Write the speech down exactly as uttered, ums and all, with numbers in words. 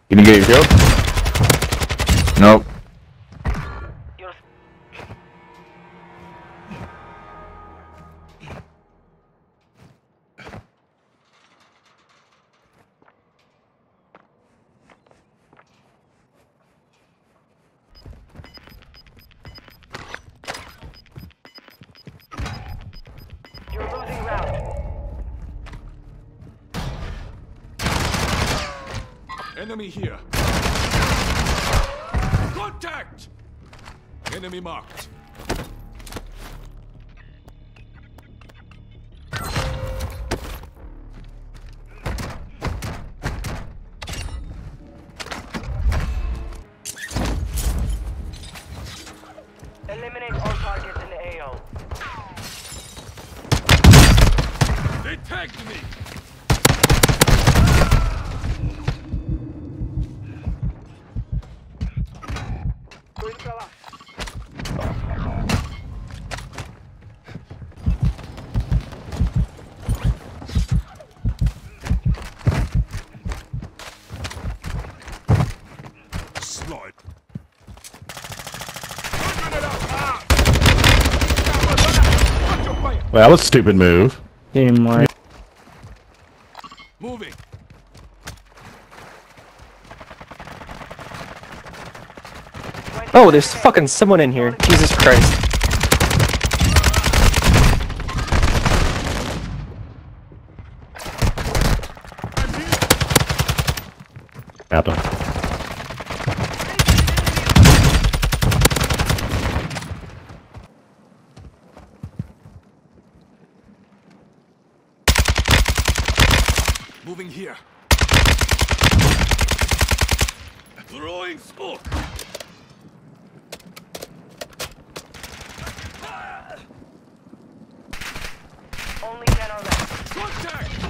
Can you get your kill? Nope. You're losing round. Enemy here. Contact! Enemy marked. Eliminate all targets in the A O. They tagged me! Slide. Well, that was a stupid move. Game like. Moving. Oh, there's fucking someone in here. Jesus Christ. Happened. Moving here. Throwing smoke. Only ten are left. Contact!